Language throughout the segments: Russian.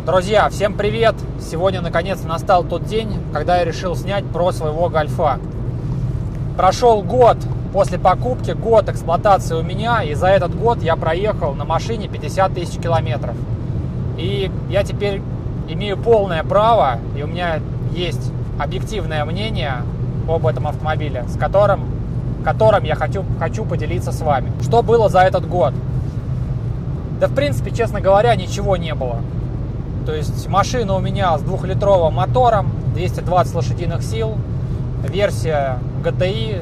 Друзья, всем привет! Сегодня наконец настал тот день, когда я решил снять про своего Гольфа. Прошел год после покупки, год эксплуатации у меня, и за этот год я проехал на машине 50 тысяч километров. И я теперь имею полное право, и у меня есть объективное мнение об этом автомобиле, с которым я хочу поделиться с вами. Что было за этот год? Да, в принципе, честно говоря, ничего не было. То есть машина у меня с 2-литровым мотором, 220 лошадиных сил, версия GTI,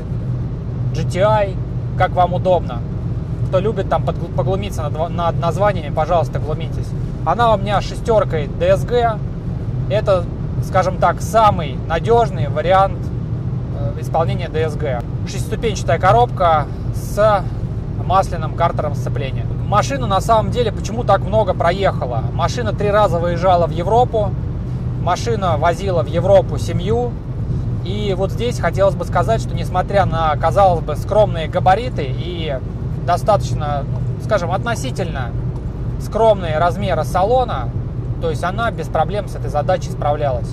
GTI, как вам удобно. Кто любит там поглумиться над названиями, пожалуйста, глумитесь. Она у меня шестеркой DSG. Это, скажем так, самый надежный вариант исполнения DSG. Шестиступенчатая коробка с масляным картером сцепления. Машина на самом деле почему так много проехала? Машина 3 раза выезжала в Европу, машина возила в Европу семью. И вот здесь хотелось бы сказать, что несмотря на, казалось бы, скромные габариты и достаточно, скажем, относительно скромные размеры салона, то есть она без проблем с этой задачей справлялась.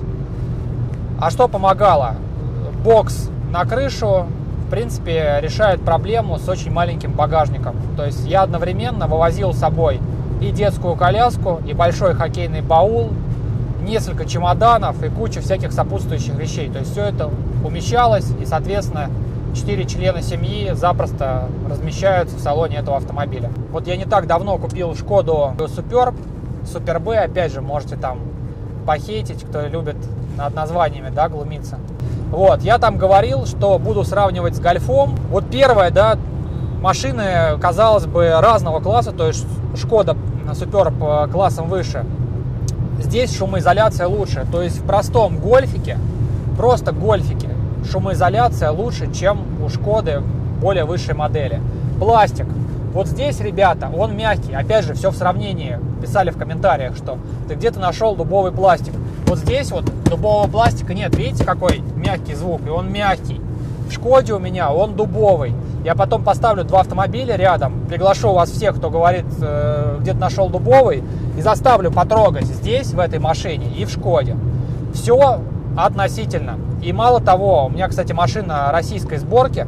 А что помогало? Бокс на крышу, в принципе, решает проблему с очень маленьким багажником. То есть я одновременно вывозил с собой и детскую коляску, и большой хоккейный баул, несколько чемоданов и кучу всяких сопутствующих вещей. То есть все это умещалось, и, соответственно, 4 члена семьи запросто размещаются в салоне этого автомобиля. Вот я не так давно купил Шкоду Superb, Супер Б, опять же, можете там похейтить, кто любит над названиями, да, глумиться. Вот, я там говорил, что буду сравнивать с Гольфом. Вот первая, да, машины, казалось бы, разного класса, то есть Шкода Superb классом выше. Здесь шумоизоляция лучше, то есть в простом Гольфике, просто Гольфике, шумоизоляция лучше, чем у Шкоды более высшей модели. Пластик. Вот здесь, ребята, он мягкий. Опять же, все в сравнении. Писали в комментариях, что ты где-то нашел дубовый пластик. Вот здесь вот дубового пластика нет. Видите, какой мягкий звук? И он мягкий. В Шкоде у меня он дубовый. Я потом поставлю 2 автомобиля рядом, приглашу вас всех, кто говорит, где-то нашел дубовый, и заставлю потрогать здесь, в этой машине, и в Шкоде. Все относительно. И мало того, у меня, кстати, машина российской сборки.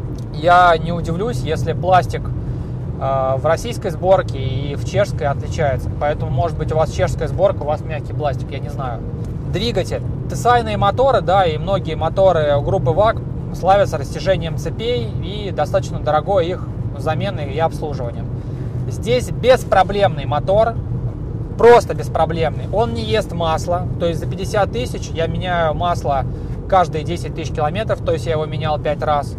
Я не удивлюсь, если пластик в российской сборке и в чешской отличается. Поэтому, может быть, у вас чешская сборка, у вас мягкий пластик, я не знаю. Двигатель. Тесайные моторы, да, и многие моторы группы ВАГ славятся растяжением цепей и достаточно дорогой их заменой и обслуживанием. Здесь беспроблемный мотор, просто беспроблемный. Он не ест масло, то есть за 50 тысяч я меняю масло каждые 10 тысяч километров, то есть я его менял 5 раз.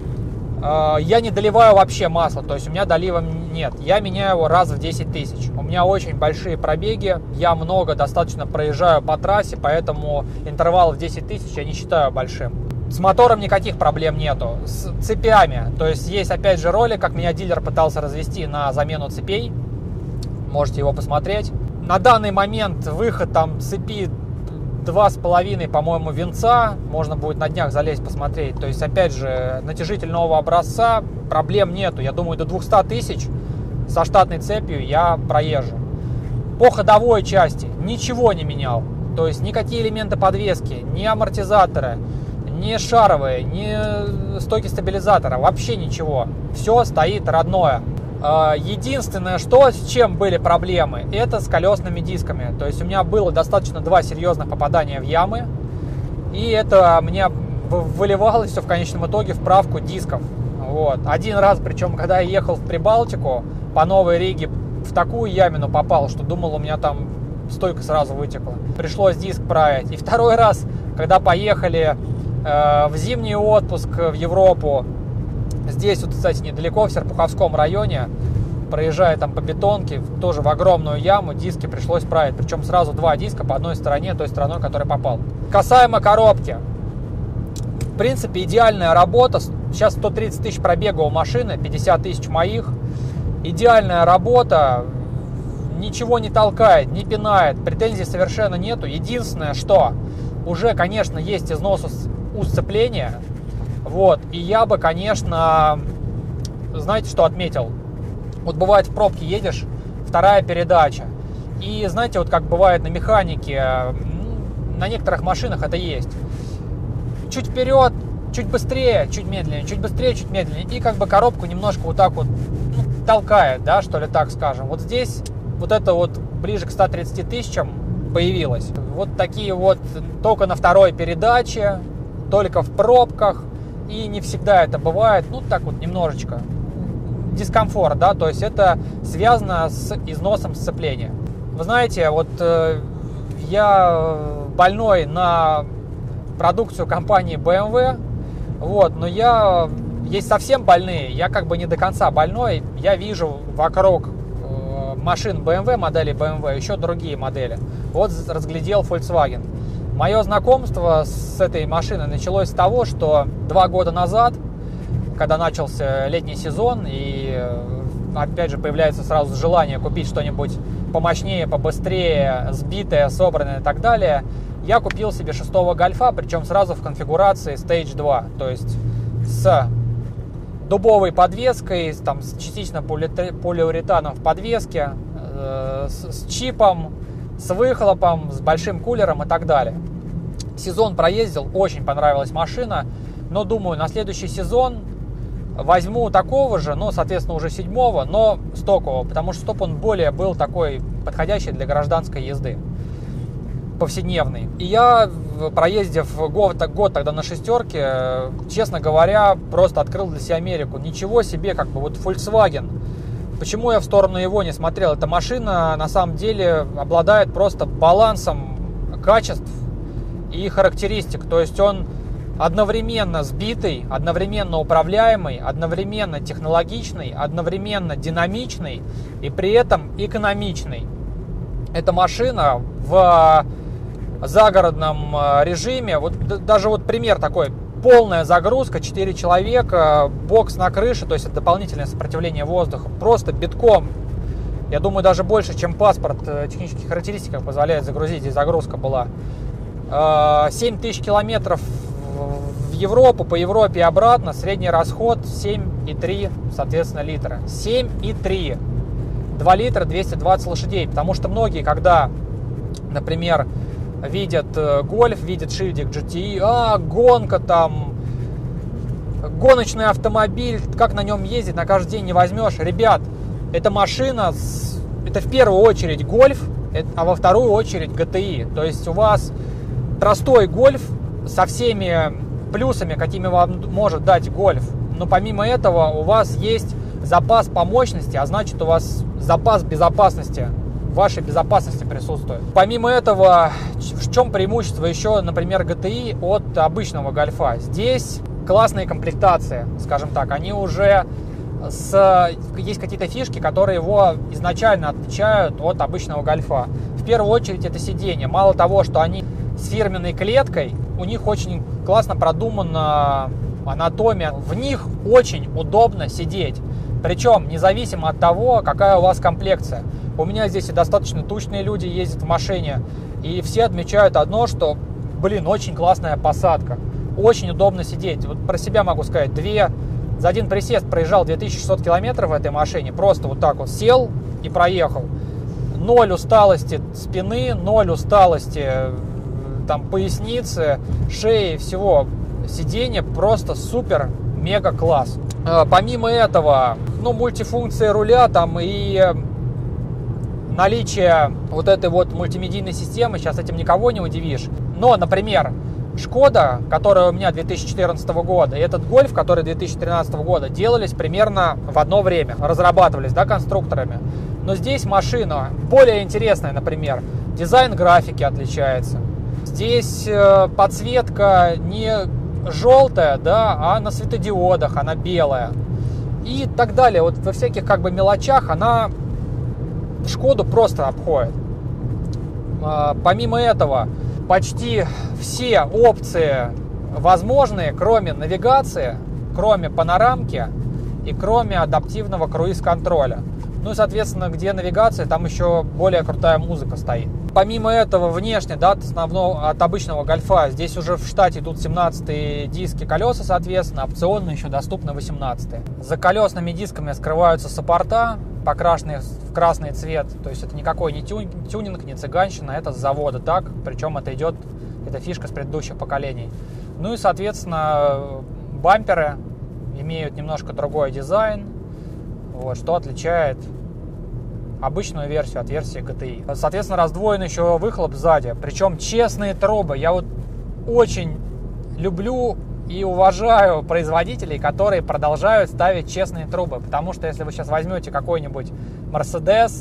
Я не доливаю вообще масло, то есть у меня долива нет. Я меняю его раз в 10 тысяч. У меня очень большие пробеги, я много достаточно проезжаю по трассе, поэтому интервал в 10 тысяч я не считаю большим. С мотором никаких проблем нету. С цепями, то есть есть опять же ролик, как меня дилер пытался развести на замену цепей. Можете его посмотреть. На данный момент выход там цепи 2,5, по-моему, винца. Можно будет на днях залезть посмотреть. То есть, опять же, натяжитель нового образца, проблем нету. Я думаю, до 200 тысяч со штатной цепью я проезжу. По ходовой части ничего не менял. То есть, никакие элементы подвески, ни амортизаторы, ни шаровые, ни стойки стабилизатора, вообще ничего. Все стоит родное. Единственное, что с чем были проблемы, это с колесными дисками. То есть у меня было достаточно 2 серьезных попадания в ямы, и это мне выливалось все в конечном итоге в правку дисков. Вот. Один раз, причем, когда я ехал в Прибалтику по Новой Риге, в такую ямину попал, что думал, у меня там стойка сразу вытекла. Пришлось диск править. И второй раз, когда поехали в зимний отпуск в Европу, здесь вот, кстати, недалеко, в Серпуховском районе, проезжая там по бетонке, тоже в огромную яму, диски пришлось править. Причем сразу 2 диска по одной стороне, той стороной, которой попал. Касаемо коробки. В принципе, идеальная работа. Сейчас 130 тысяч пробега у машины, 50 тысяч моих. Идеальная работа. Ничего не толкает, не пинает, претензий совершенно нету. Единственное, что уже, конечно, есть износ у сцепления. Вот, и я бы, конечно, знаете, что отметил? Вот бывает, в пробке едешь, 2-я передача, И знаете, вот как бывает на механике, на некоторых машинах это есть. Чуть вперед, чуть быстрее, чуть медленнее, чуть быстрее, чуть медленнее. И как бы коробку немножко вот так вот толкает, да, что ли, так скажем. Вот здесь вот это вот ближе к 130 тысячам появилось. Вот такие вот только на второй передаче, только в пробках. И не всегда это бывает, ну так вот немножечко дискомфорт, да, то есть это связано с износом сцепления. Вы знаете, вот я больной на продукцию компании BMW, вот, но есть совсем больные, я как бы не до конца больной, я вижу вокруг машин BMW, модели BMW, еще другие модели. Вот разглядел Volkswagen. Мое знакомство с этой машиной началось с того, что 2 года назад, когда начался летний сезон, и опять же появляется сразу желание купить что-нибудь помощнее, побыстрее, сбитое, собранное и так далее, я купил себе 6-го Гольфа, причем сразу в конфигурации Stage 2, то есть с дубовой подвеской, там, с частично полиуретаном в подвеске, с чипом, с выхлопом, с большим кулером и так далее. Сезон проездил, очень понравилась машина, но думаю, на следующий сезон возьму такого же, но, соответственно, уже 7-го, но стокового, потому что стоп он более был такой подходящий для гражданской езды, повседневный. И я, проездив год тогда на 6-ке, честно говоря, просто открыл для себя Америку. Ничего себе, как бы вот Volkswagen. Почему я в сторону его не смотрел? Эта машина на самом деле обладает просто балансом качеств и характеристик. То есть он одновременно сбитый, одновременно управляемый, одновременно технологичный, одновременно динамичный и при этом экономичный. Эта машина в загородном режиме, вот даже вот пример такой, полная загрузка, 4 человека, бокс на крыше, то есть это дополнительное сопротивление воздуха, просто битком. Я думаю, даже больше, чем паспорт технических характеристик позволяет загрузить, здесь загрузка была. 7000 километров в Европу, по Европе и обратно, средний расход 7,3, соответственно, литра. 7,3. 2 литра 220 лошадей, потому что многие, когда, например, видят Гольф, видят шильдик GTI, гонка там, гоночный автомобиль, как на нем ездить, на каждый день не возьмешь. Ребят, эта машина, это в первую очередь Гольф, а во вторую очередь GTI. То есть у вас простой Гольф со всеми плюсами, какими вам может дать Гольф, но помимо этого у вас есть запас по мощности, а значит у вас запас безопасности, вашей безопасности присутствует. Помимо этого, в чем преимущество еще, например, GTI от обычного Гольфа? Здесь классные комплектации, скажем так, они уже есть какие-то фишки, которые его изначально отличают от обычного Гольфа. В первую очередь это сиденье. Мало того, что они с фирменной клеткой, у них очень классно продумана анатомия, в них очень удобно сидеть. Причем независимо от того, какая у вас комплекция. У меня здесь и достаточно тучные люди ездят в машине, и все отмечают одно, что, очень классная посадка. Очень удобно сидеть. Вот про себя могу сказать, за один присест проезжал 2600 километров в этой машине, просто вот так вот сел и проехал. 0 усталости спины, 0 усталости там поясницы, шеи, всего. Сиденье просто супер, мега класс. Помимо этого, мультифункции руля там и наличие вот этой вот мультимедийной системы, сейчас этим никого не удивишь. Но, например, Шкода, которая у меня 2014 года, и этот Гольф, который 2013 года, делались примерно в одно время, разрабатывались, конструкторами. Но здесь машина более интересная, например, дизайн графики отличается. Здесь подсветка не желтая, а на светодиодах, она белая. И так далее. Вот во всяких мелочах она Шкоду просто обходит. Помимо этого, почти все опции возможные, кроме навигации, кроме панорамки и кроме адаптивного круиз-контроля. Ну и, соответственно, где навигация, там еще более крутая музыка стоит. Помимо этого, внешне, да, от обычного Гольфа, здесь уже в штате идут 17-е диски колеса, соответственно, опционно еще доступны 18-е. За колесными дисками скрываются саппорта, покрашенные в красный цвет, то есть это никакой не тюнинг, не цыганщина, это с завода так, причем это фишка с предыдущих поколений. Ну и, соответственно, бамперы имеют немножко другой дизайн, вот, что отличает обычную версию от версии GTI. Соответственно, раздвоен еще выхлоп сзади, причем честные трубы. Я вот очень люблю и уважаю производителей, которые продолжают ставить честные трубы, потому что если вы сейчас возьмете какой-нибудь Mercedes,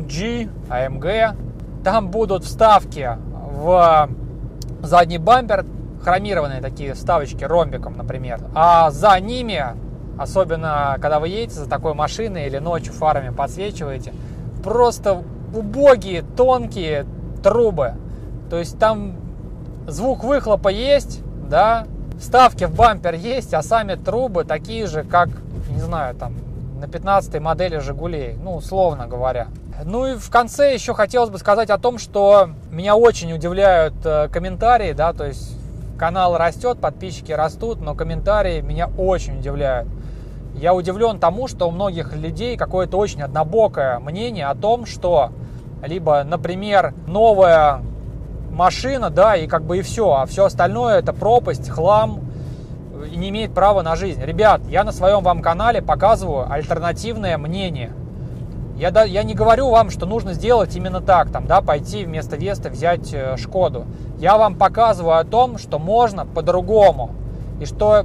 AMG, там будут вставки в задний бампер, хромированные такие вставочки ромбиком, например, а за ними, особенно когда вы едете за такой машиной или ночью фарами подсвечиваете, просто убогие, тонкие трубы. То есть там звук выхлопа есть, да, вставки в бампер есть, а сами трубы такие же, как, не знаю, там, на 15-й модели Жигулей, ну, условно говоря. Ну и в конце еще хотелось бы сказать о том, что меня очень удивляют комментарии, да, то есть канал растет, подписчики растут, но комментарии меня очень удивляют. Я удивлен тому, что у многих людей какое-то очень однобокое мнение о том, что либо, например, новая машина, да, и как бы и все, а все остальное это пропасть, хлам и не имеет права на жизнь. Ребят, я на своем вам канале показываю альтернативное мнение. Я не говорю вам, что нужно сделать именно так, там, да, пойти вместо Весты взять Шкоду. Я вам показываю о том, что можно по-другому, и что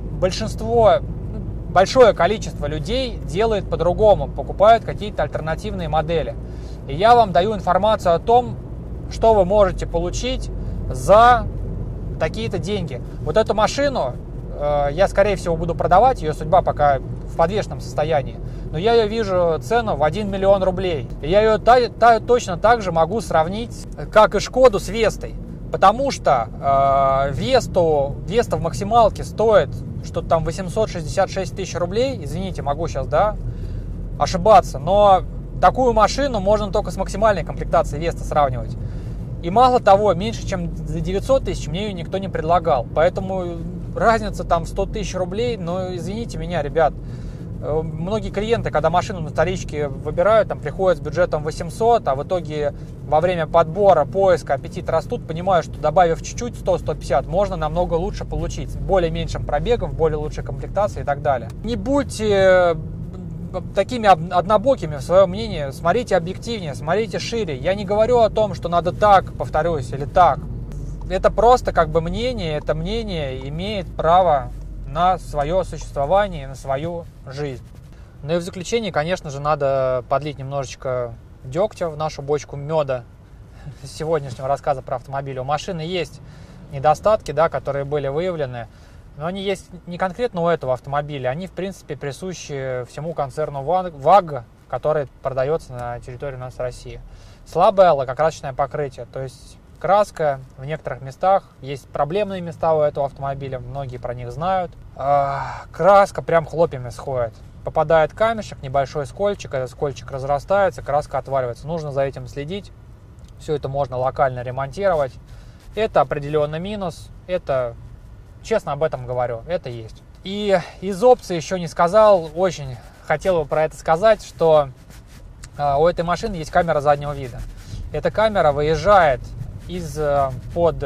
большое количество людей делает по-другому, покупают какие-то альтернативные модели. И я вам даю информацию о том, что вы можете получить за такие-то деньги. Вот эту машину я, скорее всего, буду продавать, ее судьба пока в подвешенном состоянии. Но я ее вижу цену в 1 миллион рублей. И я ее точно так же могу сравнить, как и Шкоду, с Вестой. Потому что Веста в максималке стоит что-то там 866 тысяч рублей. Извините, могу сейчас, да, ошибаться. Но такую машину можно только с максимальной комплектацией Веста сравнивать. И мало того, меньше чем за 900 тысяч мне ее никто не предлагал. Поэтому разница там в 100 тысяч рублей, но извините меня, ребят. Многие клиенты, когда машину на вторичке выбирают, там приходят с бюджетом 800, а в итоге во время подбора, поиска аппетит растут, понимают, что добавив чуть-чуть 100-150, можно намного лучше получить, с более меньшим пробегом, в более лучшей комплектации и так далее. Не будьте такими однобокими в своем мнении, смотрите объективнее, смотрите шире. Я не говорю о том, что надо так, повторюсь, или так. Это просто как бы мнение, это мнение имеет право на свое существование, на свою жизнь. Ну и в заключение, конечно же, надо подлить немножечко дегтя в нашу бочку меда сегодняшнего рассказа про автомобиль. У машины есть недостатки, да, которые были выявлены, но они есть не конкретно у этого автомобиля, они, в принципе, присущи всему концерну ВАГ, который продается на территории у нас России. Слабое лакокрасочное покрытие, то есть краска в некоторых местах, есть проблемные места у этого автомобиля, многие про них знают. Краска прям хлопьями сходит. Попадает камешек, небольшой скольчик, этот скольчик разрастается, краска отваливается. Нужно за этим следить. Все это можно локально ремонтировать. Это определенный минус. Это, честно об этом говорю, это есть. И из опций еще не сказал, очень хотел бы про это сказать, что у этой машины есть камера заднего вида. Эта камера выезжает из-под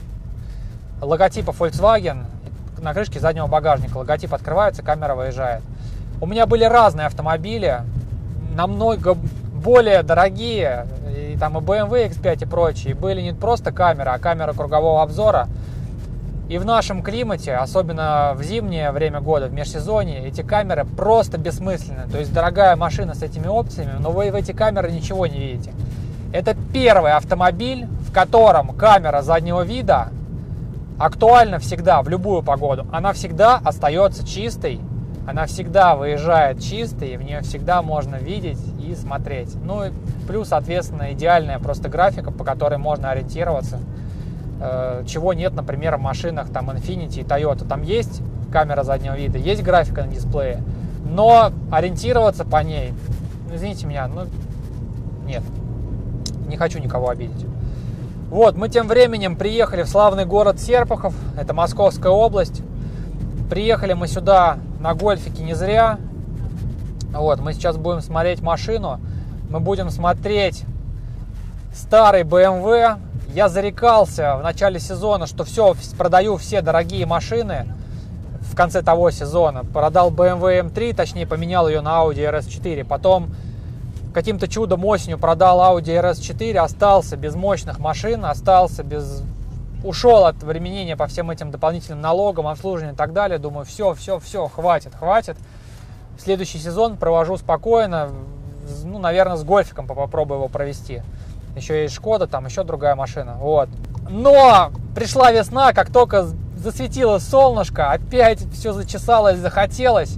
логотипа Volkswagen на крышке заднего багажника. Логотип открывается, камера выезжает. У меня были разные автомобили, намного более дорогие, и там и BMW X5 и прочие, были не просто камеры, а камера кругового обзора. И в нашем климате, особенно в зимнее время года, в межсезонье, эти камеры просто бессмысленны. То есть дорогая машина с этими опциями, но вы в эти камеры ничего не видите. Это первый автомобиль, в котором камера заднего вида актуальна всегда, в любую погоду. Она всегда остается чистой, она всегда выезжает чистой, и в нее всегда можно видеть и смотреть. Ну и плюс, соответственно, идеальная просто графика, по которой можно ориентироваться. Чего нет, например, в машинах там Infiniti и Toyota. Там есть камера заднего вида, есть графика на дисплее, но ориентироваться по ней извините меня, нет, не хочу никого обидеть. Вот, мы тем временем приехали в славный город Серпухов, это Московская область. Приехали мы сюда на гольфике не зря. Вот, мы сейчас будем смотреть машину. Мы будем смотреть старый BMW. Я зарекался в начале сезона, что все, продаю все дорогие машины. В конце того сезона продал BMW M3, точнее поменял ее на Audi RS4. Потом каким-то чудом осенью продал Audi RS4, остался без мощных машин, ушел от временения по всем этим дополнительным налогам, обслуживанию и так далее. Думаю, все, хватит. Следующий сезон провожу спокойно, наверное, с гольфиком попробую его провести. Еще есть Шкода, там еще другая машина. Вот. Но пришла весна, как только засветилось солнышко, опять все зачесалось, захотелось.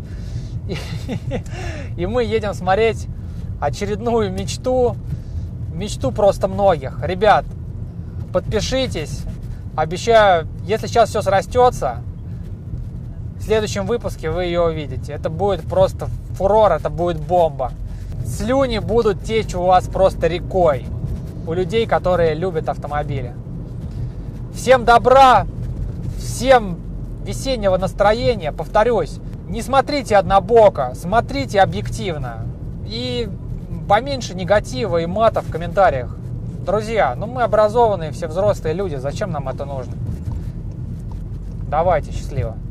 И мы едем смотреть очередную мечту просто многих. Ребят, подпишитесь. Обещаю, если сейчас все срастется, в следующем выпуске вы ее увидите. Это будет просто фурор, это будет бомба. Слюни будут течь у вас просто рекой. У людей, которые любят автомобили. Всем добра, всем весеннего настроения. Повторюсь, не смотрите однобоко, смотрите объективно. И поменьше негатива и мата в комментариях. Друзья, мы образованные, все взрослые люди, зачем нам это нужно? Давайте, счастливо.